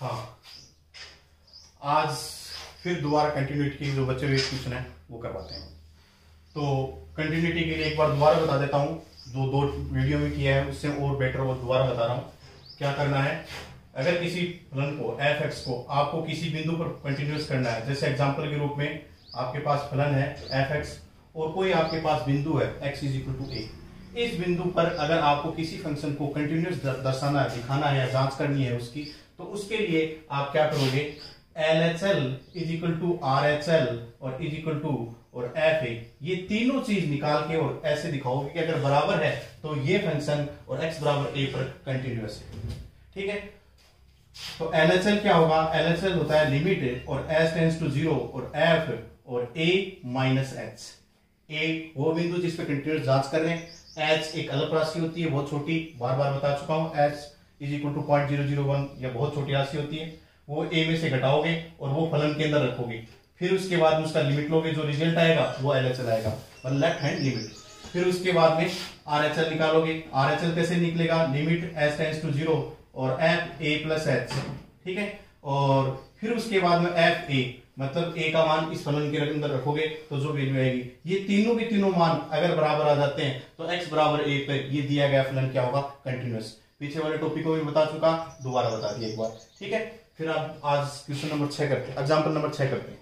हाँ, आज फिर दोबारा कंटिन्यूटी की जो बचे हुए क्वेश्चन है वो करवाते हैं। तो कंटिन्यूटी के लिए एक बार दोबारा बता देता हूँ, जो दो वीडियो में किया है उससे और बेटर वो दोबारा बता रहा हूँ। क्या करना है, अगर किसी फलन को एफ एक्स को आपको किसी बिंदु पर कंटिन्यूस करना है, जैसे एग्जांपल के रूप में आपके पास फलन है एफ एक्स और कोई आपके पास बिंदु है x is equal to A. इस बिंदु पर अगर आपको किसी फंक्शन को कंटिन्यूस दर्शाना है, दिखाना है या जांच करनी है उसकी, तो उसके लिए आप क्या करोगे, L H L is equal to R H L और इज इक्वल टू और एफ ए, ये तीनों चीज निकाल के और ऐसे दिखाओगे कि अगर बराबर है तो ये फंक्शन और x बराबर a पर कंटिन्यूस है। ठीक है, तो एल एच एल क्या होगा, एल एच एल होता है लिमिट और s टेंड्स टू 0 और f और a माइनस एच। a वो बिंदु जिस पे कंटिन्यूस जांच कर रहे हैं, h एक अलग राशि होती है बहुत छोटी, बार बार बता चुका हूं, h इज इक्वल टू 0.001 या बहुत छोटी राशि होती है, वो a में से घटाओगे और वो फलन के अंदर रखोगे, फिर उसके बाद में उसका लिमिट लोगे, जो रिजल्ट आएगा वो एल एच एल आएगा, मतलब लेफ्ट हैंड लिमिट। फिर उसके बाद में आर एच एल निकालोगे, आर एच एल कैसे निकलेगा, लिमिट s टेंड्स टू 0 और f a प्लस एच। ठीक है, और फिर उसके बाद में एफ ए मतलब a का मान इस फलन के अंदर रखोगे तो जो वैल्यू आएगी, ये तीनों के तीनों मान अगर बराबर आ जाते हैं तो x बराबर a पे ये दिया गया फलन क्या होगा, कंटिन्यूअस। पीछे वाले टॉपिक को भी बता चुका, दोबारा बता दिया एक बार। ठीक है, फिर आप आज क्वेश्चन नंबर 6 करते हैं, एग्जाम्पल नंबर 6 करते हैं।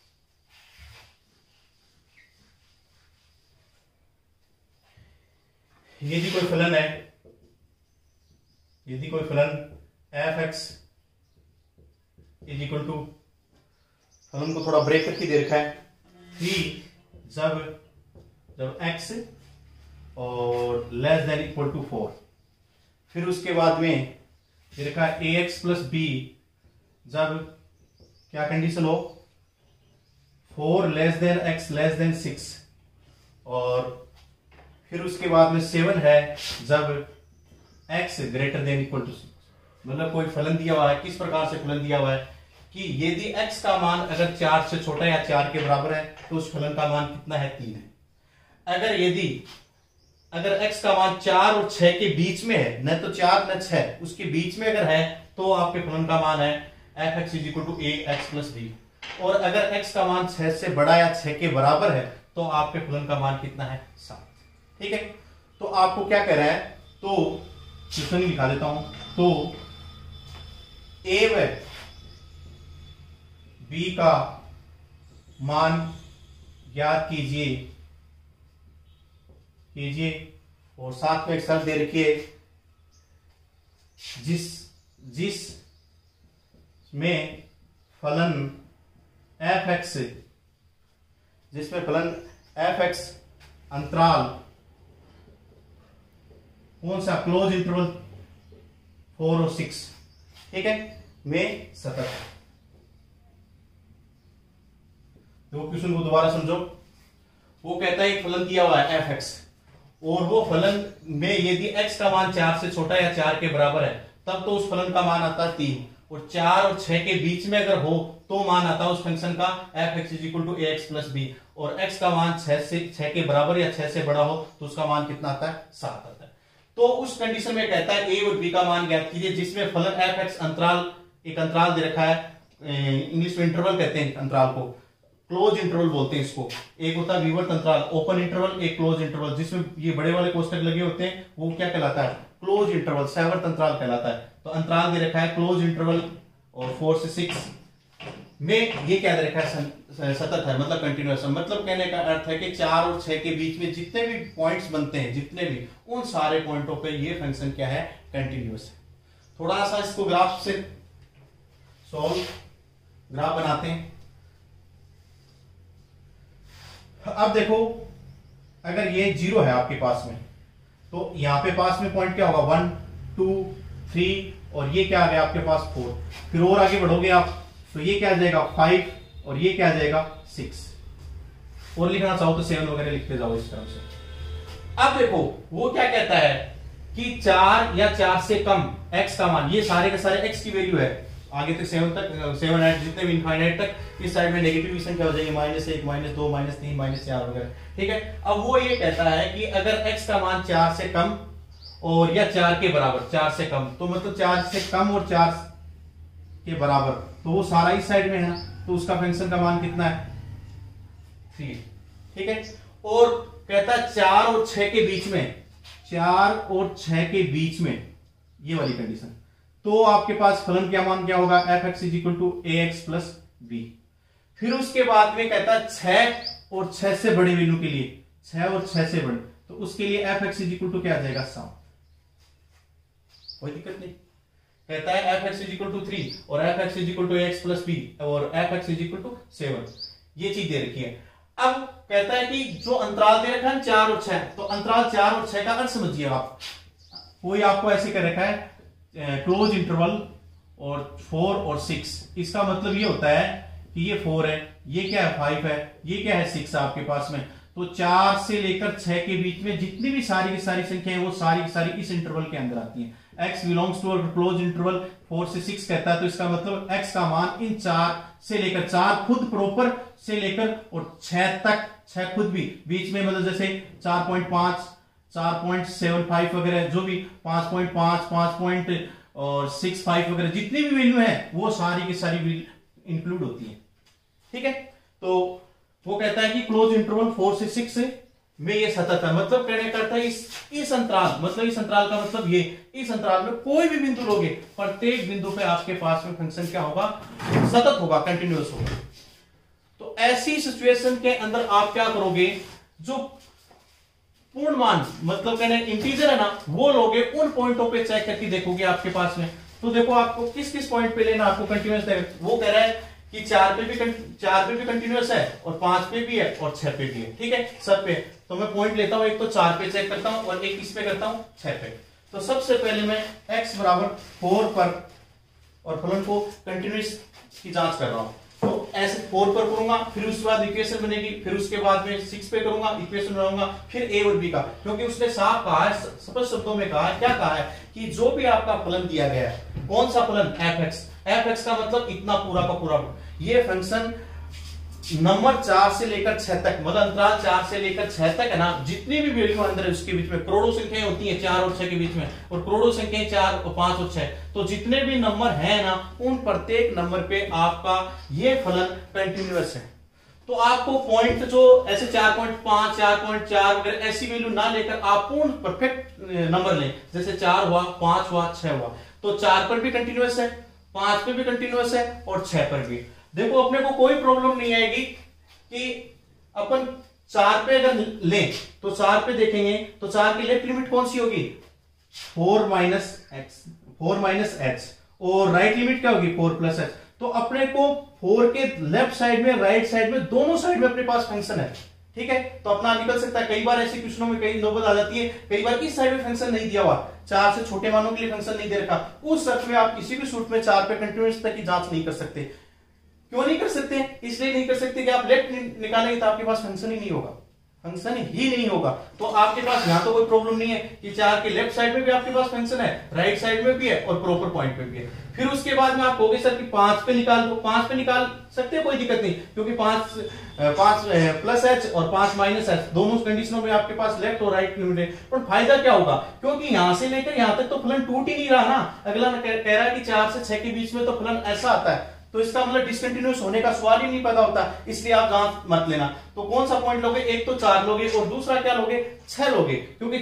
यदि कोई फलन है, यदि कोई फलन F X is equal to, फलन को थोड़ा ब्रेक करके दे रखा है, जब x और लेस देन इक्वल टू 4, फिर उसके बाद में दे रखा है ए एक्स प्लस बी, जब क्या कंडीशन हो, 4 less than x less than 6, और फिर उसके बाद में 7 है जब x greater than equal to 6। मतलब कोई फलन दिया हुआ है, किस प्रकार से फलन दिया हुआ है कि यदि x का मान अगर 4 से छोटा या 4 के बराबर है तो उस फलन का मान कितना है, 3 है। अगर x का मान 4 और 6 के बीच में है, न तो 4 न 6, उसके बीच में अगर है तो आपके फलन का मान है F X is equal to A X plus B. और अगर x का मान 6 से बड़ा या 6 के बराबर है तो आपके फलन का मान कितना है, 7। ठीक है, तो आपको क्या कह रहा है, तो क्वेश्चन लिखा देता हूं, तो ए व बी का मान ज्ञात कीजिए और साथ में एक शर्त दे रखिए, जिस में फलन एफ एक्स, जिसमें फलन एफ एक्स अंतराल कौन सा, क्लोज इंटरवल 4 और 6, ठीक है, में सतत है। तो क्वेश्चन को दोबारा समझो। वो कहता है एक फलन दिया हुआ है एफ एक्स, और वो फलन में यदि x का मान 4 से छोटा या 4 के बराबर है तब तो उस फलन का मान आता है 3, और 4 और 6 के बीच में अगर हो तो मान आता है उस फंक्शन का F X is equal to A X plus B, और x का मान 6 के बराबर या 6 से बड़ा हो तो उसका मान कितना आता है, 7 आता है। तो उस कंडीशन में कहता है ए और बी का मान ज्ञात कीजिए जिसमें फलन एफ एक्स अंतराल, एक अंतराल दे रखा है, इंग्लिश में इंटरवल कहते हैं अंतराल को, क्लोज इंटरवल बोलते हैं इसको। एक होता है विवर्त अंतराल ओपन इंटरवल, एक क्लोज इंटरवल, जिसमें ये बड़े वाले कोष्टक लगे होते हैं वो क्या कहलाता है, क्लोज इंटरवल, सैवर्त अंतराल कहलाता है। तो अंतराल दे रखा है क्लोज इंटरवल और 4 से 6 में ये क्या दे रखा है, सतत है, मतलब कंटिन्यूअस। मतलब कहने का अर्थ है कि 4 और 6 के बीच में जितने भी पॉइंट्स बनते हैं, जितने भी, उन सारे पॉइंटों पे ये फंक्शन क्या है, कंटिन्यूअस है। थोड़ा सा इसको ग्राफ से सॉल्व, ग्राफ बनाते हैं। अब देखो, अगर ये 0 है आपके पास में तो यहां पे पास में पॉइंट क्या होगा, 1 2 3, और ये क्या आ गया आपके पास 4। फिर और आगे बढ़ोगे आप तो ये क्या आ जाएगा 5, और ये क्या आ जाएगा 6, और लिखना चाहो तो 7 वगैरह लिखते जाओ इस तरह से। अब देखो वो क्या कहता है कि 4 या 4 से कम x का मान, ये सारे के सारे x की वैल्यू है, आगे तक 7 तक, 7 8 जितने भी इनफाइनाइट तक, इस साइड में नेगेटिव संख्या हो जाएगी, -1 -2 -3 -4 वगैरह। ठीक है, अब वो ये कहता है कि अगर x का मान 4 से कम और या 4 के बराबर, 4 से कम, तो मतलब 4 से कम और 4 के बराबर, तो वो सारा इस साइड में है, तो उसका फंक्शन का मान कितना है 3। ठीक है, और कहता है 4 और 6 के बीच में, 4 और 6 के बीच में ये वाली कंडीशन, तो आपके पास फलन क्या मान क्या होगा f(x = ax + b)। फिर उसके बाद में कहता है 6 और 6 से बड़े वैल्यू के लिए, 6 और 6 से बड़े, तो उसके लिए f(x = क्या आ जाएगा 7। कोई दिक्कत नहीं। कहता है f(x = 3 और f(x = ax + b) और f(x = 7, ये चीज दे रखी है। अब कहता है कि जो अंतराल दे रखा है 4 और 6, तो अंतराल 4 और 6 का अर्थ समझिए आप। कोई आपको ऐसे कर रखा है क्लोज इंटरवल और 4 और 6, इसका मतलब ये होता है कि ये 4 है, ये क्या है 5 है, ये क्या है 6 है आपके पास में। तो 4 से लेकर 6 के बीच में जितनी भी सारी की सारी संख्या है वो सारी की सारी इस इंटरवल के अंदर आती हैं। x belongs to close interval 4 से 6 कहता है, तो इसका मतलब x का मान इन 4 से लेकर 4 खुद प्रॉपर से लेकर और 6 तक, 6 खुद भी बीच में, मतलब जैसे 4.5 4.75 वगैरह जो भी 5.5 5.65 वगैरह जितनी भी वैल्यू है वो सारी की सारी इंक्लूड होती है। ठीक है, तो वो कहता है कि क्लोज इंटरवल 4 से 6 में ये सतत है, मतलब कहने करता है इस अंतराल, मतलब इस अंतराल का मतलब ये, इस अंतराल में कोई भी बिंदु लोगे, प्रत्येक बिंदु पे आपके पास में फंक्शन क्या होगा सतत होगा, कंटिन्यूअस होगा। तो ऐसी सिचुएशन के अंदर आप क्या करोगे, जो पूर्ण मान मतलब कहने इंटीजर है ना, वो लोगे, उन पॉइंटों पे चेक करके देखोगे आपके पास में। तो देखो आपको किस किस पॉइंट पे लेना, आपको कंटिन्यूअस देगा। वो कह रहा है कि 4 पे भी कंटिन्यूअस है और 5 पे भी है और 6 पे भी है। ठीक है, सब पे। तो मैं पॉइंट लेता हूं, एक तो 4 पे चेक करता हूं और एक इस पे करता हूं 6 पे। तो सबसे पहले मैं x = 4 पर और फलन को कंटिन्यूअस की जांच कर रहा हूं, तो ऐसे 4 पर करूंगा, फिर उसके बाद इक्वेशन बनेगी, फिर उसके बाद में 6 पे करूंगा, इक्वेशन बनाऊंगा, फिर a और b का। क्योंकि उसने साफ कहा है, स्पष्ट शब्दों में कहा है, क्या कहा है कि जो भी आपका फलन दिया गया है, कौन सा फलन f(x) का मतलब इतना पूरा का पूरा, ये फंक्शन नंबर 4 से लेकर 6 तक, मतलब अंतराल 4 से लेकर 6 तक है ना, जितनी भी वैल्यू अंदर है उसके बीच में करोड़ों संख्याएं होती हैं 4 और 6 के बीच में, और करोड़ों संख्याएं 4 और 5 और 6, तो जितने भी नंबर हैं ना, उन प्रत्येक नंबर पे आपका ये फलन कंटिन्यूअस है। तो आपको पॉइंट जो ऐसे 4.5 4.4 वगैरह ऐसी वैल्यू ना लेकर आप पूर्ण परफेक्ट नंबर लें, जैसे 4 हुआ, 5 हुआ, 6 हुआ, तो 4 पर भी कंटिन्यूअस है, 5 पे भी कंटिन्यूअस है और 6 पर भी। देखो अपने को कोई प्रॉब्लम नहीं आएगी कि अपन 4 पे अगर लें तो 4 पे देखेंगे तो 4 की लेफ्ट लिमिट कौन सी होगी 4 - h और राइट लिमिट क्या होगी 4 + h। तो अपने को 4 के लेफ्ट साइड में, राइट साइड में, दोनों साइड में अपने पास फंक्शन है। ठीक है, तो अपना निकल सकता है। कई बार ऐसे क्वेश्चनों में कई नौबत आ जाती है, कई बार इस साइड में फंक्शन नहीं दिया हुआ, 4 से छोटे मानों के लिए फंक्शन नहीं दे रखा, उस शर्त में आप किसी भी सूत्र में 4 पे कंटिन्यूअस तक की जांच नहीं कर सकते। क्यों नहीं कर सकते? इसलिए नहीं कर सकते कि आप लेफ्ट निकालेंगे तो आपके पास फंक्शन ही नहीं होगा, फंक्शन ही नहीं होगा। तो आपके पास यहां तो कोई प्रॉब्लम नहीं है कि 4 के लेफ्ट साइड में भी आपके पास फंक्शन है, राइट साइड में भी है और प्रॉपर पॉइंट पे भी है। फिर उसके बाद में आप कहोगे सर कि 5 पे निकाल दो, 5 पे निकाल सकते हैं, कोई दिक्कत नहीं, क्योंकि 5 + h और 5 - h दोनों कंडीशनों में आपके पास लेफ्ट और राइट लिमिट है। पर फायदा क्या होगा, क्योंकि यहां से लेकर यहां तक तो फलन टूट ही नहीं रहा ना। अगला कह रहा है कि 4 से 6 के बीच में तो फलन ऐसा आता है, तो इसका मतलब डिसकंटिन्यूअस होने का सवाल ही नहीं पैदा होता, इसलिए आप जांच मत लेना। तो कौन सा पॉइंट लोगे, एक तो 4 लोगे और दूसरा क्या लोगे 6 लोगे, क्योंकि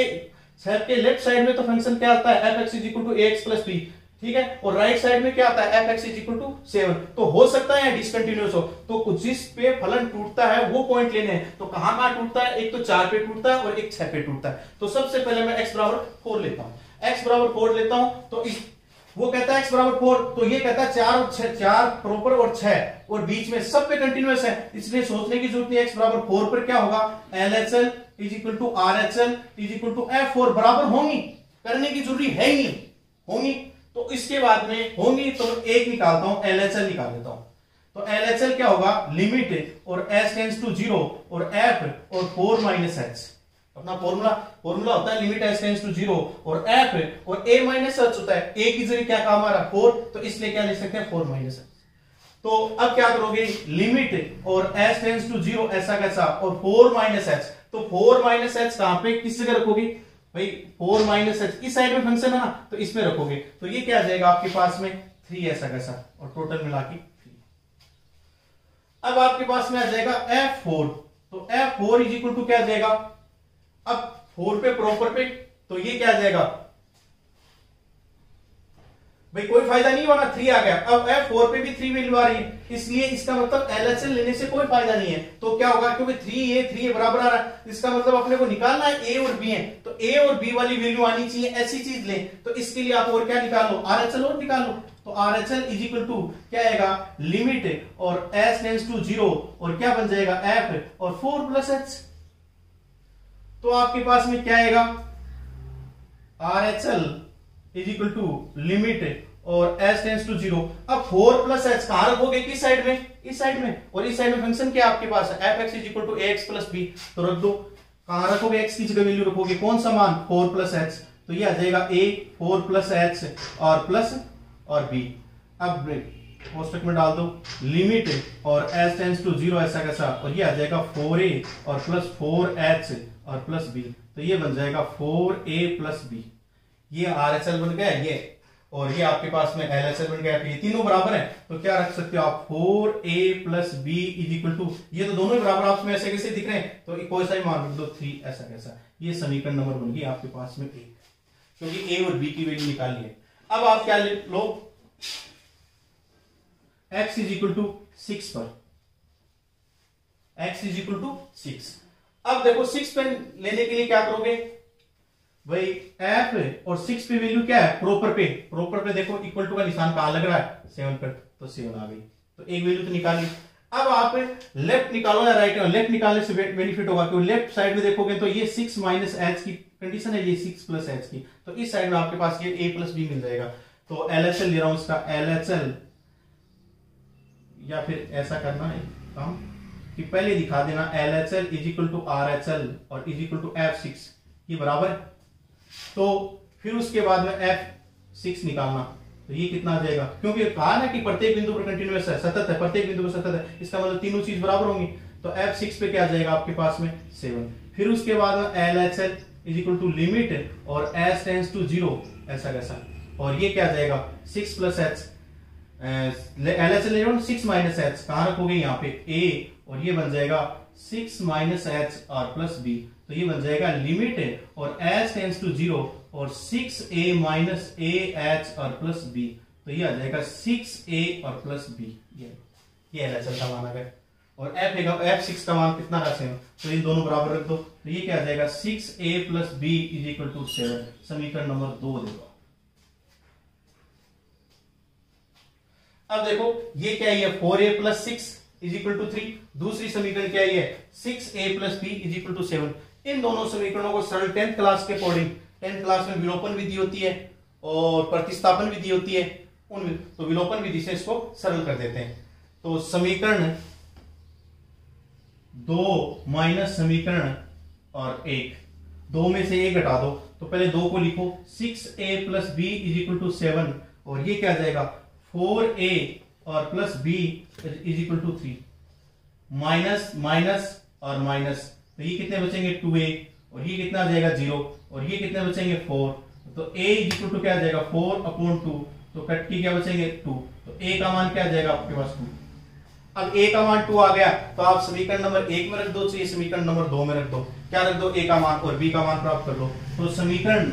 6 के लेफ्ट साइड में तो फंक्शन क्या आता है f(x = ax + b), ठीक है, और राइट साइड में क्या आता है f(x = 7। तो हो सकता है डिसकंटिन्यूअस हो, तो जिस पे फलन टूटता है वो पॉइंट लेने हैं। तो कहां टूटता है, एक तो 4 पे टूटता है और एक 6 पे टूटता है। तो सबसे पहले मैं x = 4 लेता हूं, x = 4 लेता हूं। तो वो कहता है x = 4, तो ये कहता है 4 और 6, 4 प्रॉपर और 6 और बीच में सब पे कंटिन्यूअस है, इसलिए सोचने की जरूरत नहीं। x = 4 पर क्या होगा LHL = RHL = F4 बराबर होंगी, करने की जरूरी है ही नहीं, होंगी। तो इसके बाद में होंगी तो एक निकालता हूं, LHL निकाल लेता हूं। तो LHL क्या होगा, लिमिट और s टेंड्स टू 0 और f और 4 - h, अपना फॉर्मूला होता है लिमिट s टेंड्स टू 0 और f और a - h होता है। a की जगह क्या काम आ रहा है 4, तो इसलिए क्या लिख सकते हैं 4 - h। तो अब क्या करोगे, लिमिट और s टेंड्स टू 0 ऐसा कैसा और 4 - h, तो 4 - h कहां पे किस जगह रखोगे भाई, 4 - h इस साइड में फंक्शन है ना, तो इसमें रखोगे। तो ये क्या आ जाएगा आपके पास में 3 ऐसा कैसा, और टोटल मिला के 3। अब आपके पास में आ जाएगा F4, तो F4 इज इक्वल टू क्या आ जाएगा, अब 4 पे प्रॉपर पे, तो ये क्या आ जाएगा भाई, कोई फायदा नहीं होना, 3 आ गया। अब F4 पे भी 3 वैल्यू आ रही है, इसलिए इसका मतलब LHS लेने से कोई फायदा नहीं है। तो क्या होगा, क्योंकि 3A बराबर आ रहा है, इसका मतलब अपने को निकालना है A और B है, तो A और B वाली वैल्यू आनी चाहिए, ऐसी चीज ले। तो इसके लिए आप और क्या निकाल लो, RHL और निकाल लो। तो RHL इज इक्वल टू क्या आएगा, लिमिट और S टेंड्स टू 0, और क्या बन जाएगा F और 4 प्लस H। तो आपके पास में क्या आएगा, RHL is equal to limit और S टेंड्स टू 0। अब 4 प्लस H कहां रखोगे, किस साइड में, इस साइड में, और इस साइड में फंक्शन क्या आपके पास है, fx is equal to ax plus b। तो रख दो, कहां रखोगे, x की जगह वैल्यू रखोगे, कौन सा मान, 4 प्लस H, तो ये आ जाएगा a 4 प्लस H और प्लस और b। अब कोष्टक में डाल दो लिमिट और S टेंड्स टू 0 ऐसा कैसा, और ये आ जाएगा 4a और प्लस 4H और प्लस b। तो ये बन जाएगा 4a प्लस b। ये RHL बन गया ये, और ये आपके पास में LHL बन गया। ये तीनों बराबर हैं, तो क्या रख सकते हो आप, 4a plus b is equal to, ये तो दोनों ही बराबर आपस में ऐसे कैसे दिख रहे हैं, तो कोई सा ही मान रख दो 3 ऐसा कैसा। ये समीकरण नंबर बन गई आपके पास में 1, क्योंकि a और b की वैल्यू निकाली है। अब आप क्या लो, x इज इक्वल टू 6 पर, x इज इक्वल टू 6। अब देखो 6 पे लेने के लिए क्या करोगे भाई, f और 6 पे वैल्यू क्या है, प्रॉपर पे देखो इक्वल टू का निशान कहां लग रहा है, 7 पर, तो 7 आ गई, तो एक वैल्यू तो निकाली। अब आप लेफ्ट निकालो या राइट, लेफ्ट निकालने से बेनिफिट होगा, क्योंकि लेफ्ट साइड में देखोगे तो ये 6 माइनस H की कंडीशन है, ये 6 प्लस H की, तो इस साइड में आपके पास ये a प्लस b मिल जाएगा। तो LHL ले रहा हूं इसका, LHL, या फिर ऐसा करना है काम कि पहले दिखा देना LHL is equal to RHL और इज इक्वल टू F6, ये बराबर है। तो फिर उसके बाद में F6 निकालना, तो ये कितना आ जाएगा, क्योंकि कहा ना कि प्रत्येक बिंदु पर कंटिन्यूअस है, सतत है, प्रत्येक बिंदु पर सतत है, इसका मतलब तीनों चीज बराबर होंगी। तो F6 पे क्या आ जाएगा आपके पास में 7। फिर उसके बाद में LHL is equal to limit और S टेंड्स टू 0 ऐसा कैसा, और ये क्या आ जाएगा 6 plus H, LHL 6 minus H कहां रखोगे, यहाँ पे a, और ये बन जाएगा 6 माइनस H और प्लस b। तो ये बन जाएगा लिमिट और S टेंड्स टू 0 और 6a माइनस AH और प्लस b। तो ये आ जाएगा 6a और प्लस b। ये LHL का मान आ गया, और F6 का मान कितना रखते हैं, तो ये दोनों बराबर रख दो, तो ये क्या आ जाएगा 6a plus b is equal to 7। समीकरण नंबर 2 देखो। अब देखो ये क्या है, 4a plus 6 is equal to 3। दूसरी समीकरण क्या है, 6a plus b is equal to 7। इन दोनों समीकरणों को सरल 10th क्लास के अकॉर्डिंग, 10th क्लास में विलोपन विधि होती है और प्रतिस्थापन विधि होती है, तो विलोपन विधि से इसको सरल कर देते हैं। तो समीकरण 2 माइनस समीकरण और 1, 2 में से 1 घटा दो, तो पहले 2 को लिखो, 6a plus b is equal to 7, और ये क्या आ जाएगा 4a और plus b is equal to 3, minus minus और माइनस, तो ये कितने बचेंगे 2a, और ये कितना आ जाएगा 0, और ये कितने बचेंगे 4, तो a इज इक्वल टू क्या आ जाएगा 4/2, तो कट के क्या बचेंगे 2, तो a का मान क्या आ जाएगा आपके पास 2। अब a का मान 2 आ गया, तो आप समीकरण नंबर 1 में रख दो, चाहिए समीकरण नंबर 2 में रख दो, क्या रख दो, a का मान और b का मान प्राप्त कर लो। तो समीकरण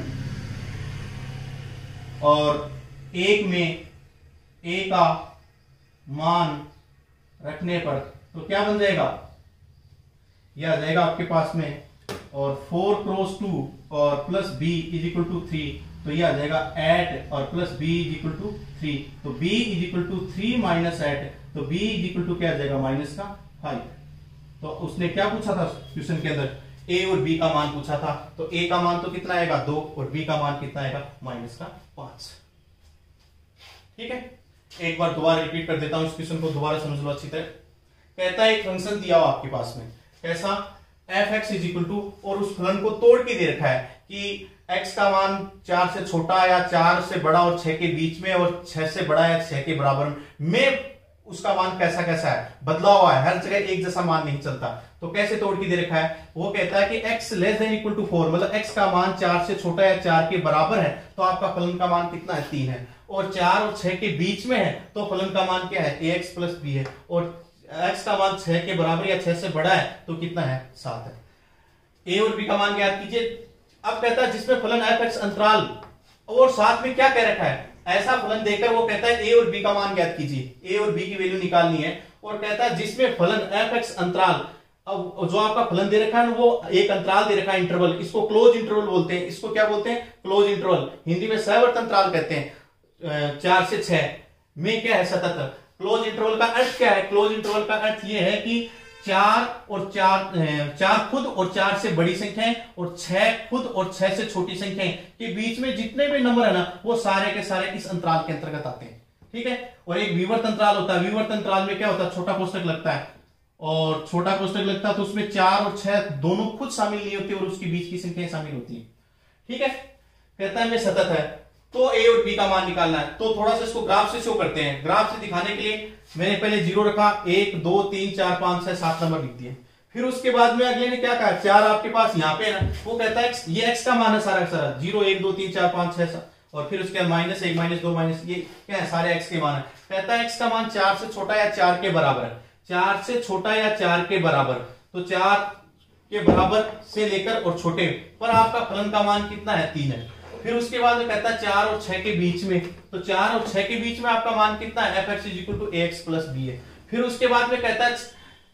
और 1 में a का मान रखने पर तो क्या बन जाएगा, यह आ जाएगा आपके पास में, और 4 क्रॉस 2 और plus b is equal to 3, तो यह आ जाएगा 8 और plus b is equal to 3, तो b is equal to 3 minus 8, तो b इज इक्वल टू क्या आ जाएगा माइनस का 5। तो उसने क्या पूछा था क्वेश्चन के अंदर, a और b का मान पूछा था, तो a का मान तो कितना आएगा 2 और b का मान कितना आएगा माइनस का 5। ठीक है, एक बार दोबारा रिपीट कर देता हूं, इस क्वेश्चन को दोबारा समझ लो अच्छी तरह। कहता है एक फंक्शन दिया हो आपके पास में, कैसा, f(x) इज इक्वल टू, और उस फलन को तोड़ के दे रखा है कि x का मान 4 से छोटा या 4 से बड़ा और 6 के बीच में और 6 से बड़ा या 6 के बराबर में उसका मान कैसा कैसा है, बदला हुआ है, हर जगह एक जैसा मान नहीं चलता। तो कैसे तोड़ के दे रखा है, वो कहता है कि x less than equal to 4, मतलब x का मान 4 से छोटा या 4 के बराबर है तो आपका फलन का मान कितना है, 3 है। और 4 और 6 के बीच में है तो फलन का मान क्या है, ax प्लस b है। और x का मान 6 के बराबर या 6 से बड़ा है तो कितना है, 7 है। a और b का मान ज्ञात कीजिए। अब कहता है जिसमें फलन f(x) अंतराल और साथ में क्या कह रखा है, ऐसा फलन देकर वो कहता है a और b का मान ज्ञात कीजिए, a और b की वैल्यू निकालनी है। और कहता है जिसमें फलन f(x) अंतराल, अब जो आपका फलन दे रखा है वो एक अंतराल दे रखा है, इंटरवल, इसको क्लोज इंटरवल बोलते हैं। इसको क्या बोलते हैं, क्लोज इंटरवल, हिंदी में सहवर्त अंतराल कहते हैं। 4 से 6 में क्या है, सतत। क्लोज इंटरवल का अर्थ क्या है, क्लोज इंटरवल का अर्थ ये है कि 4 खुद और 4 से बड़ी संख्याएं और 6 खुद और 6 से छोटी संख्याएं के बीच में जितने भी नंबर है ना वो सारे के सारे इस अंतराल के अंतर्गत आते हैं, ठीक है। और एक विवर्त अंतराल होता है, विवर्त अंतराल में क्या होता है, छोटा कोष्टक लगता है, और छोटा कोष्टक लगता है तो उसमें 4 और 6 दोनों खुद शामिल नहीं होती और उसके बीच की संख्याएं शामिल होती है, ठीक है। कहता है मैं सतत है तो a और b का मान निकालना है। तो थोड़ा सा इसको ग्राफ से शो करते हैं। ग्राफ से दिखाने के लिए मैंने पहले 0 रखा, 1 2 3 4 5 6 7 नंबर लिख दिए। फिर उसके बाद में अगले ने क्या कहा, 4 आपके पास यहाँ पे है ना, वो कहता है ये x का मान है सारा सारा, 0 1 2 3 4 5 6 7, और फिर उसके बाद -1 -2 माइनस, ये क्या है, सारे x के मान है। कहता है x का मान 4 से छोटा या 4 के बराबर है, 4 से छोटा या 4 के बराबर, तो 4 के बराबर से लेकर और छोटे पर आपका फलन का मान कितना है, 3 है। फिर उसके बाद में कहता है 4 और 6 के बीच में, तो 4 और 6 के बीच में आपका मान कितना है, f(x) = ax + b है। फिर उसके बाद में कहता है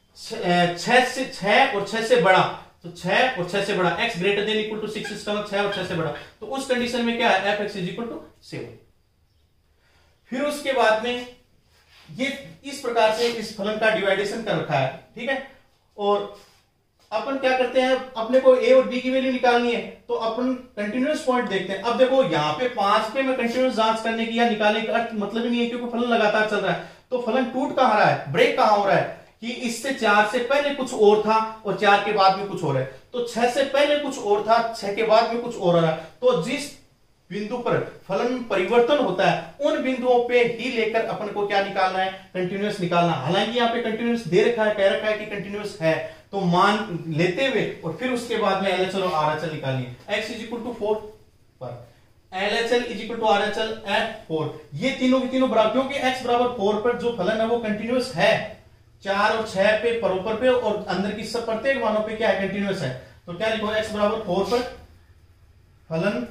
6 और 6 से बड़ा, तो 6 और 6 से बड़ा, x > 6, इसका मतलब 6 और 6 से बड़ा, तो उस कंडीशन में क्या है, f(x) = 7। फिर उसके बाद में ये इस प्रकार से इस फलन का डिवाइडेशन कर रखा है, ठीक है। और अपन क्या करते हैं, अपने को a और b की वैल्यू निकालनी है तो अपन कंटिन्यूअस पॉइंट देखते हैं। अब देखो यहाँ पे 5 पे मैं कंटिन्यूअस जांच करने की या निकालने का मतलब ही नहीं है, क्योंकि फलन लगातार चल रहा है। तो फलन टूट कहां रहा है, ब्रेक कहां हो रहा है कि इससे 4 से पहले कुछ और था और 4 के बाद में कुछ और है, तो 6 से पहले कुछ और था, 6 के बाद में कुछ और आ रहा है। तो जिस बिंदु पर फलन परिवर्तन होता है उन बिंदुओं पे ही लेकर अपन को क्या निकालना है, कंटिन्यूअस निकालना। हालांकि यहाँ पे कंटिन्यूअस दे रखा है, कह रखा है कि कंटिन्यूअस है, तो मान लेते हुए और फिर उसके बाद में LHL और RHL निकालिए। x = 4 पर LHL = RHL at 4, ये तीनों की तीनों बराबर, क्योंकि x = 4 पर जो फलन है वो कंटिन्यूअस है, 4 और 6 पे परोपर पे और अंदर की सब प्रत्येक मानों पे क्या है, कंटिन्यूअस है। तो क्या लिखो, x = 4 पर फलन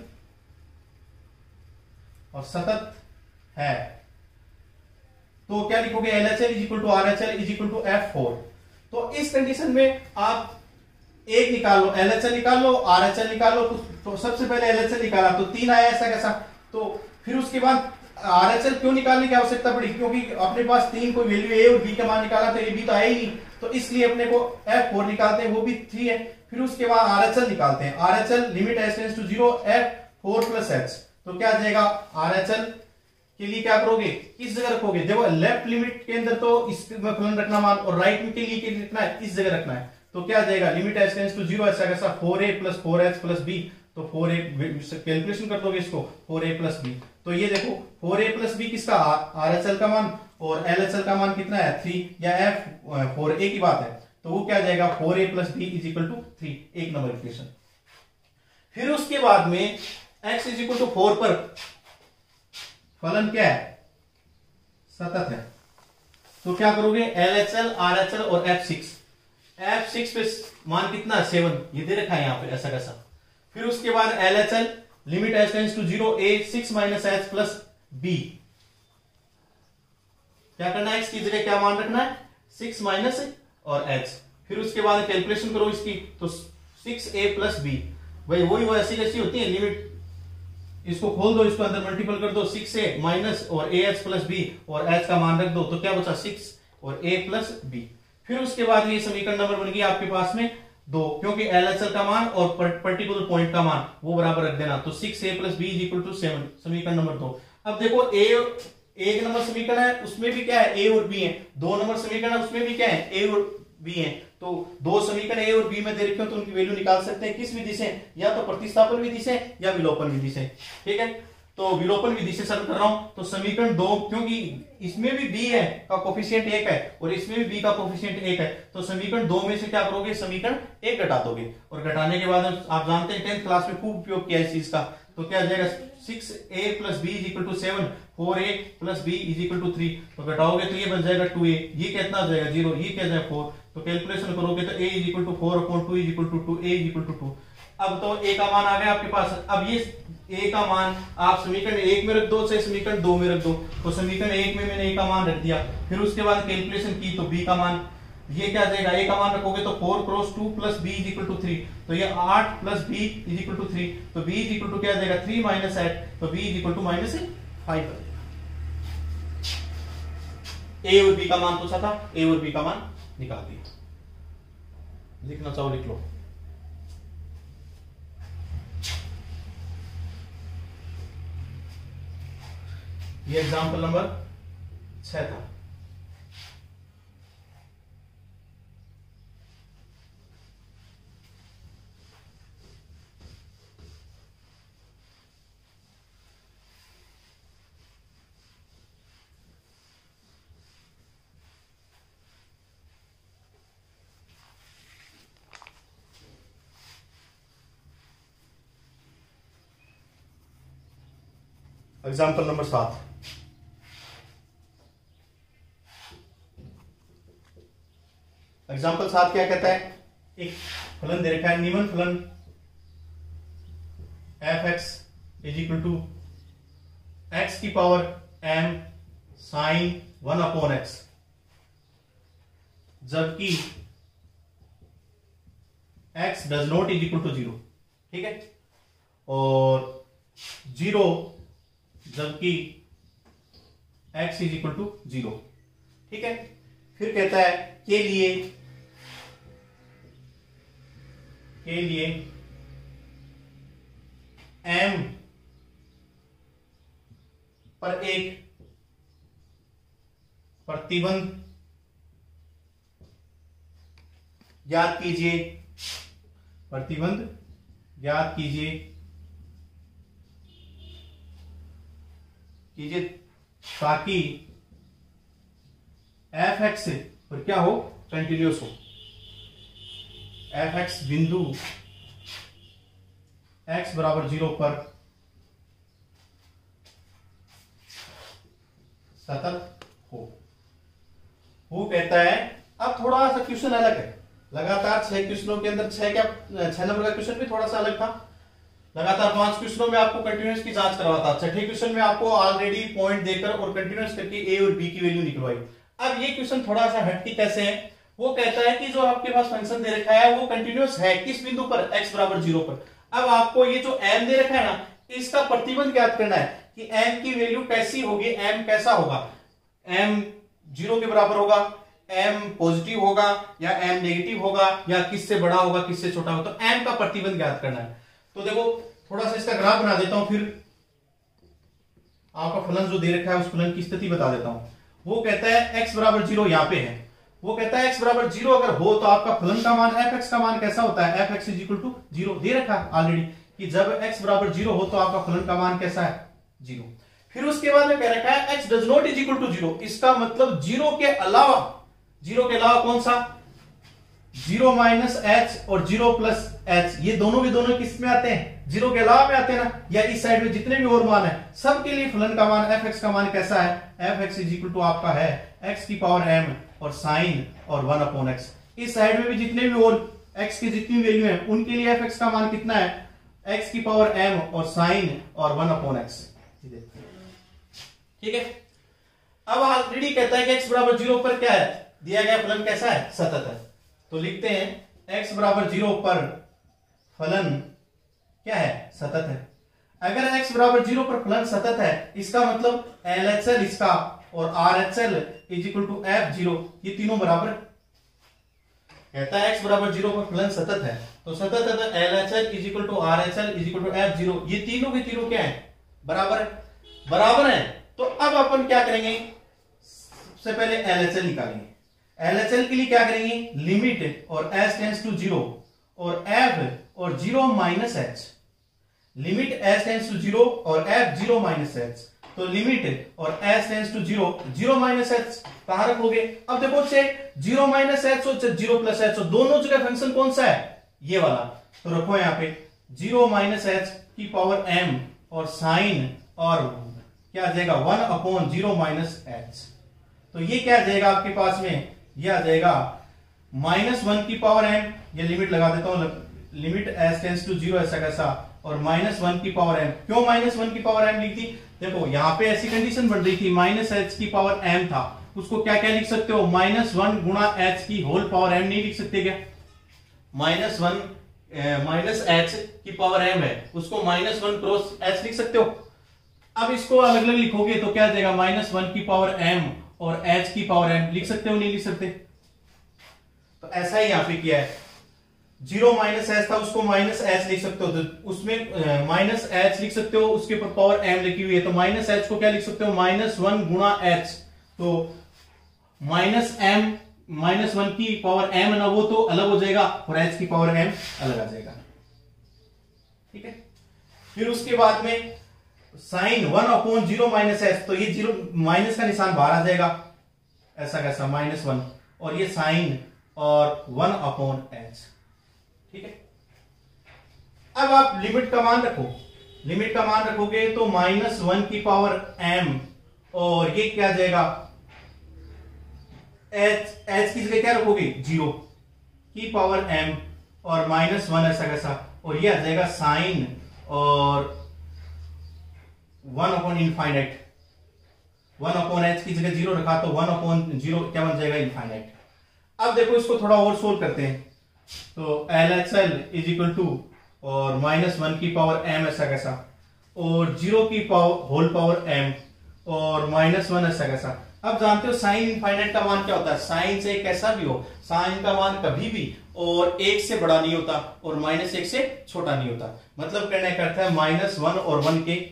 और सतत है, तो क्या लिखोगे, LHL = RHL = F4। तो इस कंडीशन में आप एक निकाल लो, LHL निकाल लो, RHL निकाल लो। तो सबसे पहले LHL निकाला तो 3 आया, ऐसा कैसा। तो फिर उसके बाद RHL क्यों निकालने की आवश्यकता पड़ी, क्योंकि अपने पास 3 कोई वैल्यू a और b का मान निकाला तो a b तो आया ही नहीं, तो इसलिए अपने को F4 निकालते हैं, वो भी 3 है। फिर उसके बाद RHL निकालते हैं, RHL limit h → 0 F4 + h, तो क्या आ जाएगा, RHL के लिए क्या करोगे, इस जगह रखोगे। देखो लेफ्ट लिमिट के अंदर तो इसमें फलन रखना मान, और राइट के लिए रखना है, इस जगह रखना है। तो क्या आ जाएगा, limit h → 0 ऐसा कैसा, 4a + 4h + b, तो 4a कैलकुलेशन कर दोगे इसको, 4a + b। तो ये देखो 4a + b किसका, RHL का मान, और LHL का मान कितना है, 3 या F4a की बात है, तो वो क्या आ जाएगा, 4a + b = 3, एक नंबर इक्वेशन। फिर उसके बाद में x = 4 पर फलन क्या है, सतत है, तो क्या करोगे, LHL RHL और F6 पे मान कितना है, 7, ये दे रखा है यहां पे ऐसा कैसा। फिर उसके बाद LHL limit h → 0 a 6 - h + b, क्या करना है, इसकी जगह क्या मान रखना है, 6 - और h। फिर उसके बाद कैलकुलेशन करो इसकी, तो 6a + b, भाई वही वो ऐसी कैसी होती है, लिमिट इसको खोल दो, इसको अंदर मल्टीपल कर दो, 6a माइनस और ax + b और h का मान रख दो, तो क्या बचा, 6 और a + b। फिर उसके बाद ये समीकरण नंबर बन गया आपके पास में 2, क्योंकि LHL का मान और पर्टिकुलर पॉइंट का मान वो बराबर रख देना, तो 6a + b = 7, समीकरण नंबर 2। अब देखो एक नंबर समीकरण है उसमें भी क्या है, a और b है, 2 नंबर समीकरण है उसमें भी क्या है, a और b है। तो 2 समीकरण a और b में दे रखे हो तो उनकी वैल्यू निकाल सकते हैं किस विधि से, या तो प्रतिस्थापन विधि से या विलोपन विधि से, ठीक है। तो विलोपन विधि से सरल कर रहा हूं, तो समीकरण 2, क्योंकि इसमें भी b है का कोफिशिएंट 1 है और इसमें भी b का कोफिशिएंट 1 है, तो समीकरण 2 में से क्या करोगे, समीकरण 1 घटा दोगे, और घटाने के बाद आप जानते हैं 10th क्लास में खूब उपयोग किया इस चीज का, तो क्या आ जाएगा 6a plus b is equal to 7, 4a plus b is equal to 3, तो घटाओगे तो ये बन जाएगा 2a, ये कितना आ जाएगा 0, ये क्या जाएगा 4, तो कैलकुलेशन करोगे तो a is equal to 4 upon 2 is equal to 2, a is equal to 2। अब तो a का मान आ गया आपके पास। अब ये a का मान आप समीकरण 1 में रख दो चाहे समीकरण 2 में रख दो, तो समीकरण 1 में मैंने a का मान रख दिया, फिर उसके बाद कैलकुलेशन की तो b का मान, ये क्या आ जाएगा, a का मान रखोगे तो 4 cross 2 plus b is equal to 3, तो ये 8 plus b is equal to 3, तो b इज इक्वल टू क्या आ जाएगा 3 माइनस 8, तो b is equal to minus 5। a और b का मान पूछा था, a और b का मान निकाल दिया। लिखना चाहो लिख लो। ये एग्जाम्पल नंबर 6 था। एग्जाम्पल नंबर 7, एग्जाम्पल 7 क्या कहता है, एक फलन दे रखा है, निम्न फलन F X is equal to X की power m sine 1 upon X, जबकि x does not is equal to 0, ठीक है, और 0 जबकि x इज इक्वल टू 0, ठीक है। फिर कहता है के लिए m पर एक प्रतिबंध ज्ञात कीजिए, प्रतिबंध ज्ञात कीजिए ताकि एफ एक्स पर क्या हो, कंटिन्यूअस हो, एफ एक्स बिंदु x बराबर 0 पर सतत हो। वो कहता है, अब थोड़ा सा क्वेश्चन अलग है, लगातार 6 क्वेश्चनों के अंदर 6 नंबर का क्वेश्चन भी थोड़ा सा अलग था, लगातार 5 क्वेश्चनों में आपको कंटिन्यूअस की जांच करवाता, छठे क्वेश्चन में आपको ऑलरेडी पॉइंट देकर और कंटिन्यूअस करके a और b की वैल्यू निकलवाई। अब ये क्वेश्चन थोड़ा सा हटके कैसे है, वो कहता है कि जो आपके पास फंक्शन दे रखा है वो कंटिन्यूअस है किस बिंदु पर, x बराबर 0 पर। अब आपको ये जो m दे रखा है ना, इसका प्रतिबंध ज्ञात करना है कि m की वैल्यू कैसी होगी, m कैसा होगा, m 0 के बराबर होगा, m पॉजिटिव होगा या m नेगेटिव होगा या किससे बड़ा होगा किससे छोटा होगा, तो m का प्रतिबंध ज्ञात करना है। तो देखो थोड़ा सा इसका ग्राफ बना देता हूं, फिर आपका फलन जो दे रखा है उस फलन की स्थिति बता देता हूं। वो कहता है x बराबर 0 यहां पे है, वो कहता है x बराबर 0 अगर हो तो आपका फलन का मान f x का मान कैसा होता है, f x is equal to 0 दे रखा है ऑलरेडी कि जब x बराबर 0 हो तो आपका फलन का मान कैसा है 0। फिर उसके बाद में कह रखा है x does not is equal to 0, इसका मतलब 0 के अलावा कौन सा, 0 माइनस एच और 0 प्लस एच, ये दोनों भी दोनों किस में आते हैं, 0 के अलावा में आते हैं ना, या इस साइड में जितने भी और मान है सबके लिए फलन का मान f x का मान कैसा है, f x is equal to आपका है x की पावर m और साइन और 1 अपॉन x। इस साइड में भी जितने भी और x की जितनी वैल्यू है उनके लिए f x का मान कितना है, x की पावर m और साइन और 1 अपॉन x, ठीक है। अब ऑलरेडी कहता है कि x बराबर 0 पर क्या है, दिया गया फलन कैसा है, सतत है, तो लिखते हैं x बराबर 0 पर फलन क्या है, सतत है। अगर x बराबर 0 पर फलन सतत है, इसका मतलब LHL इसका और RHL is equal to F0, ये तीनों बराबर, कहता है x बराबर 0 पर फलन सतत है, तो सतत है तो LHL is equal to RHL is equal to F0, ये तीनों के तीनों क्या है, बराबर है। तो अब अपन क्या करेंगे, सबसे पहले LHL निकालेंगे। LHL के लिए क्या करेंगे, लिमिट और s टेंड्स टू 0 और f और 0 माइनस h, limit S tends to zero और एफ जीरो माइनस एच। तो लिमिट और S tends to zero, zero minus H कहां रखोगे? अब देखो चाहे जीरो माइनस एच हो चाहे जीरो प्लस एच हो, दोनों जगह फंक्शन कौन सा है? ये वाला। तो रखो यहां पे जीरो माइनस एच की पावर एम और साइन और क्या आ जाएगा 1 अपॉन जीरो माइनस एच। तो ये क्या आ जाएगा आपके पास में? ये आ जाएगा -1 की पावर एम, ये लिमिट लगा देता हूं, limit S tends to zero ऐसा कैसा, और -1 की पावर एम। क्यों -1 की पावर एम लिख दी? देखो यहां पे ऐसी कंडीशन बन रही थी, -h की पावर m था, उसको क्या क्या लिख सकते हो? -1 गुणा h की होल पावर m नहीं लिख सकते क्या? -h की पावर m है, उसको -1 क्रॉस h लिख सकते हो। अब इसको अलग अलग लिखोगे तो क्या जाएगा? -1 की पावर m और h की पावर m लिख सकते हो, नहीं लिख सकते? तो ऐसा ही यहां पे किया है, जीरो माइनस एच था उसको माइनस एच लिख सकते हो, तो उसमें माइनस एच लिख सकते हो, उसके ऊपर पावर एम लिखी हुई है, तो माइनस एच को क्या लिख सकते हो? -1 गुणा एच, तो माइनस एम, -1 की पावर एम ना वो तो अलग हो जाएगा और एच की पावर एम अलग आ जाएगा। ठीक है, फिर उसके बाद में sine 1 upon zero minus H, तो ये जीरो माइनस का निशान बाहर आ जाएगा, ऐसा कैसा -1, और ये साइन और 1 अपॉन एच। ठीक है, अब आप लिमिट का मान रखो, लिमिट का मान रखोगे तो -1 की पावर m और ये क्या जाएगा? h की जगह क्या रखोगे? 0 की पावर m और -1 ऐसा कैसा, और ये आ जाएगा साइन और 1 अपॉन इनफाइनाइट, 1 अपॉन h की जगह 0 रखा तो 1 अपॉन 0 क्या बन जाएगा? इनफाइनाइट। अब देखो इसको थोड़ा और सोल्व करते हैं, तो LHL इज इक्वल टू और -1 की पावर m ऐसा कैसा, और 0 की पावर होल पावर m और -1 ऐसा कैसा। अब जानते हो साइन इनफाइनाइट का मान क्या होता है? साइन से कैसा भी हो, साइन का मान कभी भी और 1 से बड़ा नहीं होता और -1 से छोटा नहीं होता। मतलब कहने का अर्थ है -1 और 1 के,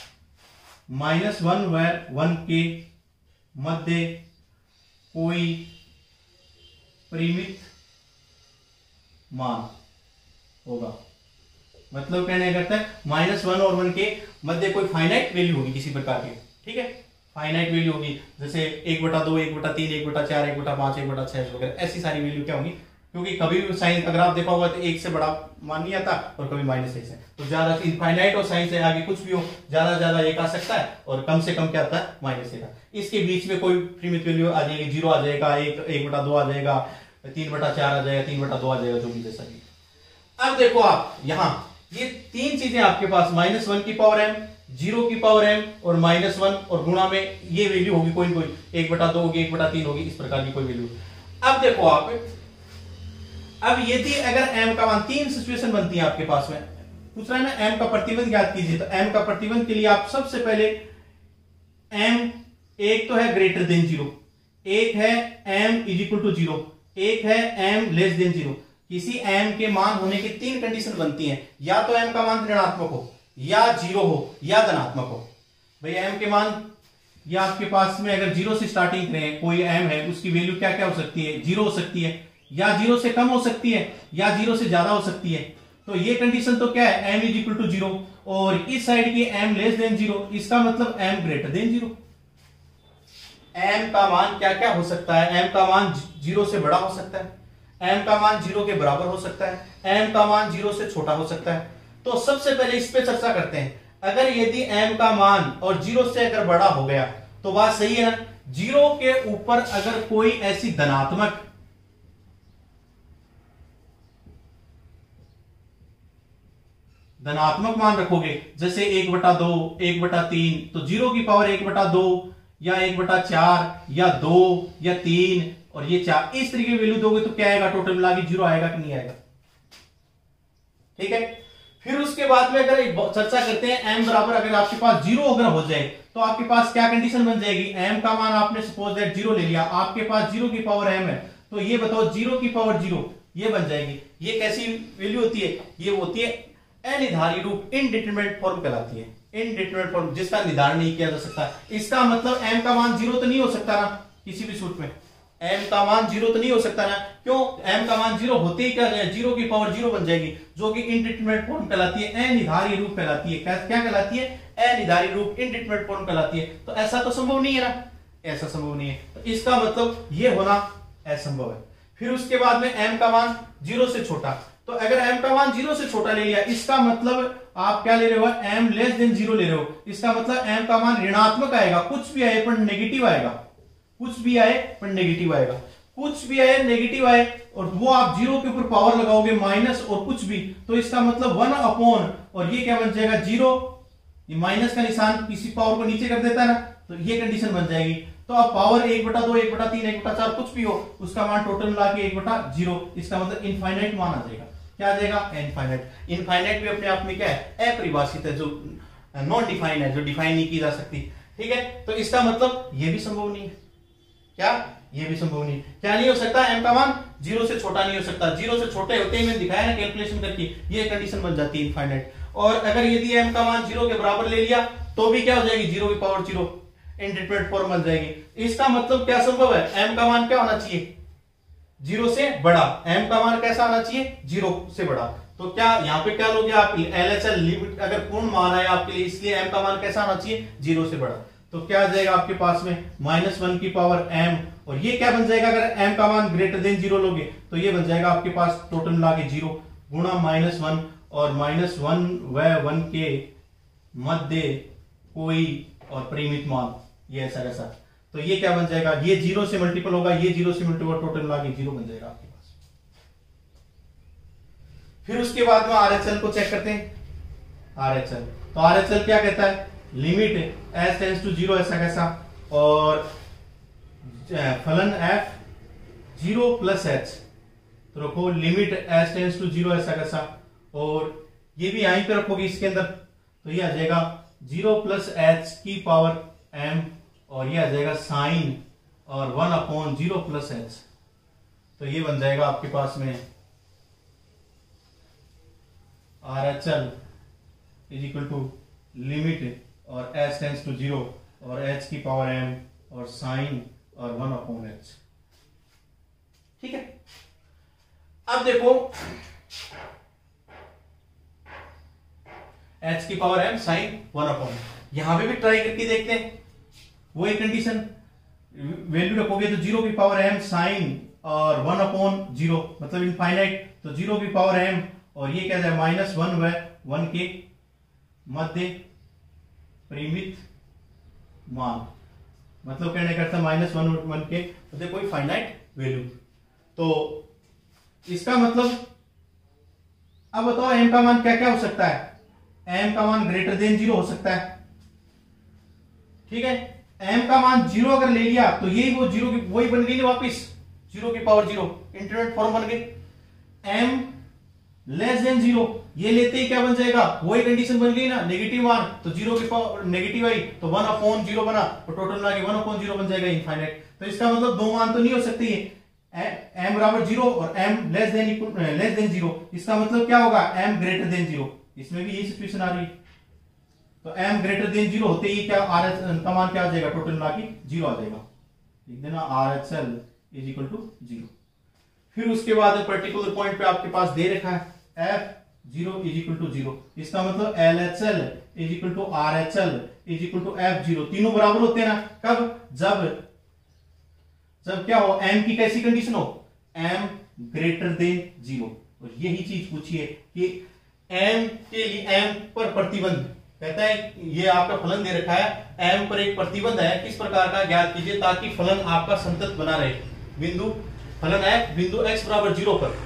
-1 व 1 के मध्य कोई परिमित मान होगा। मतलब कहने का अर्थ है -1 और 1 के मध्य कोई फाइनाइट वैल्यू होगी किसी प्रकार की। ठीक है, फाइनाइट वैल्यू होगी, जैसे 1/2, 1/3, 1/4, 1/5, 1/6 वगैरह, ऐसी सारी वैल्यू क्या होंगी? क्योंकि कभी भी साइन अगर आप देखा होगा तो 1 से बड़ा मान नहीं आता और कभी -1 से, तो ज्यादा इनफाइनाइट और साइन से आगे कुछ भी हो, ज्यादा 1 आ सकता है और कम से कम क्या आता है? -1 का। इसके बीच में कोई परिमित वैल्यू आ जाएगी, 0 आ जाएगा, 1/2 आ जाएगा, 3/4 आ जाएगा, 3/2 आ जाएगा, जो भी जैसा भी। अब देखो आप यहां ये तीन चीजें आपके पास, -1 की पावर m, 0 की पावर m और -1, और गुणा में ये वैल्यू होगी कोई 1/2 होगी, 1/3 होगी, इस प्रकार की कोई वैल्यू। अब देखो आप, अब यदि अगर m का मान, तीन सिचुएशन बनती है आपके पास में, पूछ रहा है ना m का प्रतिबंध ज्ञात कीजिए, तो m का प्रतिबंध के लिए आप सबसे पहले m एक तो है ग्रेटर देन 0, एक है m इज इक्वल टू 0, एक है m लेस देन 0। किसी m के मान होने की तीन कंडीशन बनती हैं, या तो m का मान ऋणात्मक हो, या 0 हो, या धनात्मक हो। भाई m के मान, या आपके पास में अगर 0 से स्टार्टिंग करें, कोई m है, उसकी वैल्यू क्या क्या हो सकती है? 0 हो सकती है, या 0 से कम हो सकती है, या 0 से ज्यादा हो सकती है। तो ये कंडीशन तो क्या है? m इज इक्वल टू 0, और इस साइड की m लेस देन 0, इसका मतलब m ग्रेटर देन 0। m का मान क्या क्या हो सकता है? m का मान 0 से बड़ा हो सकता है, m का मान 0 के बराबर हो सकता है, m का मान 0 से छोटा हो सकता है। तो सबसे पहले इस पे चर्चा करते हैं। अगर यदि m का मान और 0 से अगर बड़ा हो गया तो बात सही है ना? 0 के ऊपर अगर कोई ऐसी धनात्मक मान रखोगे, जैसे 1/2, 1/3, तो 0 की पावर 1/2 या 1/4 या 2 या 3 और ये 4, इस तरीके की वैल्यू दोगे तो क्या आएगा? टोटल मिला के 0 आएगा कि नहीं आएगा? ठीक है, फिर उसके बाद में अगर चर्चा करते हैं m बराबर, अगर आपके पास 0 अगर हो जाए तो आपके पास क्या कंडीशन बन जाएगी? m का मान आपने सपोज दैट 0 ले लिया, आपके पास 0 की पावर m है, तो ये बताओ 0 की पावर 0 ये बन जाएगी। ये कैसी वैल्यू होती है? ये होती है अनिर्धारित रूप, इनडिटरमिनेट फॉर्म कहलाती है, इनडिटरमिनेट फॉर्म जिसका निर्धारण नहीं किया जा सकता। इसका मतलब m का मान 0 तो नहीं हो सकता ना किसी भी सूत्र में, m का मान 0 तो नहीं हो सकता ना, क्यों? m का मान 0 होते ही क्या, 0 की पावर 0 बन जाएगी, जो कि इनडिटरमिनेट फॉर्म कहलाती है, अनिर्धारी रूप कहलाती है। क्या कहलाती है? अनिर्धारी रूप, इनडिटरमिनेट फॉर्म कहलाती है। तो ऐसा तो संभव नहीं है ना, ऐसा संभव नहीं है, तो इसका मतलब ये होना असंभव है। फिर उसके बाद में m का मान 0 से छोटा, तो अगर m का मान 0 से छोटा ले लिया, इसका मतलब आप क्या ले रहे हो? m लेस देन 0 ले रहे हो। इसका मतलब m का मान ऋणात्मक आएगा, कुछ भी आए पर नेगेटिव आएगा, कुछ भी आए पर नेगेटिव आएगा, कुछ भी आए नेगेटिव आए, और वो आप 0 के ऊपर पावर लगाओगे माइनस और कुछ भी, तो इसका मतलब 1 अपॉन, और ये क्या बन जाएगा? 0। ये माइनस का निशान किसी पावर को नीचे कर देता है ना, तो ये कंडीशन बन जाएगी। तो अब पावर 1/2, 1/3, 1/4 कुछ भी हो, उसका मान टोटल मिला के 1/0, इसका मतलब इनफाइनाइट मान आ जाएगा। क्या आ जाएगा? इनफाइनाइट। इनफाइनाइट भी अपने आप में क्या है? अपरिभाषित है, जो नॉन डिफाइन है, जो डिफाइन नहीं की जा सकती। ठीक है, तो इसका मतलब ये भी संभव नहीं है। क्या? ये भी संभव नहीं। क्या नहीं हो सकता? m का मान 0 से छोटा नहीं हो सकता। 0 से छोटे होते ही मैंने दिखाया ना कैलकुलेशन करके, ये कंडीशन बन जाती है इनफाइनाइट। और अगर यदि m का मान 0 के बराबर ले लिया तो भी क्या हो जाएगी? 0 की पावर 0, इनडिटरमिनेट फॉर्म बन जाएगी। इसका मतलब क्या संभव है? m का मान क्या होना चाहिए? 0 से बड़ा। m का मान कैसा होना चाहिए? 0 से बड़ा। तो क्या यहाँ पे क्या लोगे आप? LHL लिमिट अगर पूर्ण मान है आपके लिए, इसलिए m का मान कैसा होना चाहिए? 0 से बड़ा। तो क्या आ जाएगा आपके पास में? -1 की पावर m, और ये क्या बन जाएगा? अगर m का मान ग्रेटर देन 0 लोगे तो ये बन जाएगा आपके पास टोटल मिला के 0 गुणा -1, और -1 व 1 के मध्य कोई और परिमित मान, ये ऐसा कैसा, तो ये क्या बन जाएगा? ये 0 से मल्टीपल होगा, ये 0 से मल्टीपल, टोटल मिला के 0 बन जाएगा आपके पास। फिर उसके बाद में RHL को चेक करते हैं। RHL, तो RHL क्या कहता है? लिमिट s टेंड्स टू 0 ऐसा कैसा, और फलन f 0 प्लस h, तो रखो लिमिट s टेंड्स टू 0 ऐसा कैसा, और ये भी यहीं पे रखोगे इसके अंदर, तो ये आ जाएगा 0 प्लस h की पावर m, और ये आ जाएगा साइन और 1 अपॉन 0 प्लस h, तो ये बन जाएगा आपके पास में RHL is equal to limit और s टेंड्स टू 0 और h की पावर m और साइन और 1 अपॉन h। ठीक है, अब देखो h की पावर m साइन 1 अपॉन, यहां पे भी ट्राई करके देखते हैं। वो एक कंडीशन वैल्यू रखोगे तो 0 की पावर m साइन और 1 अपॉन 0 मतलब इनफाइनाइट, तो 0 की पावर m, और ये क्या है? -1 व 1 के मध्य परिमित मान, मतलब कहने का अर्थ -1 और 1 के मध्य कोई फाइनाइट वैल्यू। तो इसका मतलब अब बताओ m का मान क्या क्या हो सकता है? m का मान ग्रेटर देन 0 हो सकता है। ठीक है, m का मान 0 अगर ले लिया तो यही वो 0 की वही बन गई ना वापिस, 0 की पावर 0, इंटरनेट फॉर्म बन गई। m लेस देन 0, ये लेते ही क्या बन जाएगा? वही कंडीशन बन गई ना, नेगेटिव मान, तो 0 की पावर नेगेटिव आई तो 1 अपॉन 0 बना, तो टोटल मिला के 1 अपॉन 0 बन जाएगा इनफाइनाइट। तो इसका मतलब दो मान तो नहीं हो सकती है, m बराबर 0 और m लेस देन 0, इसका मतलब क्या होगा? m ग्रेटर देन 0, इसमें भी यही सिचुएशन आ रही है। तो m ग्रेटर देन 0 होते ही क्या RHL का मान क्या आ जाएगा? टोटल मिला के 0 आ जाएगा। लिख देना RHL इज इक्वल टू 0। फिर उसके बाद पर्टिकुलर पॉइंट पे आपके पास दे रखा है F0 इज इक्वल टू 0, इसका मतलब LHL is equal to RHL is equal to F0, तीनों बराबर होते हैं ना। कब? जब क्या हो? m की कैसी कंडीशन हो? m ग्रेटर देन 0, और यही चीज पूछिए कि m के लिए m पर प्रतिबंध, कहता है ये आपका फलन दे रखा है, m पर एक प्रतिबंध है, किस प्रकार का ज्ञात कीजिए ताकि फलन आपका संतत बना रहे। बिंदु फलन है बिंदु x बराबर 0 पर,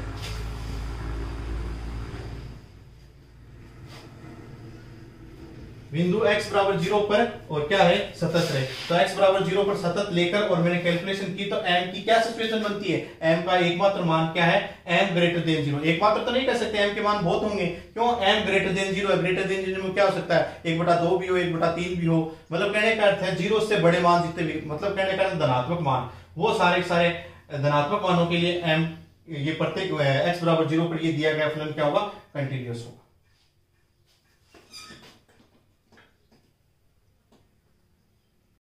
बिंदु x बराबर 0 पर, और क्या है? सतत है। तो x बराबर 0 पर सतत लेकर और मैंने कैलकुलेशन की तो m की क्या सिचुएशन बनती है? m का एकमात्र मान क्या है? m greater than 0। एकमात्र तो नहीं कह सकते, m के मान बहुत होंगे, क्यों? m ग्रेटर देन 0 है, ग्रेटर देन 0 में क्या हो सकता है? 1/2 भी हो, 1/3 भी हो, मतलब कहने का अर्थ है 0 से बड़े मान जितने भी, मतलब कहने का धनात्मक मान, वो सारे धनात्मक मानों के लिए m ये प्रत्येक x बराबर 0 पर ये दिया गया फलन क्या होगा? कंटिन्यूअस होगा।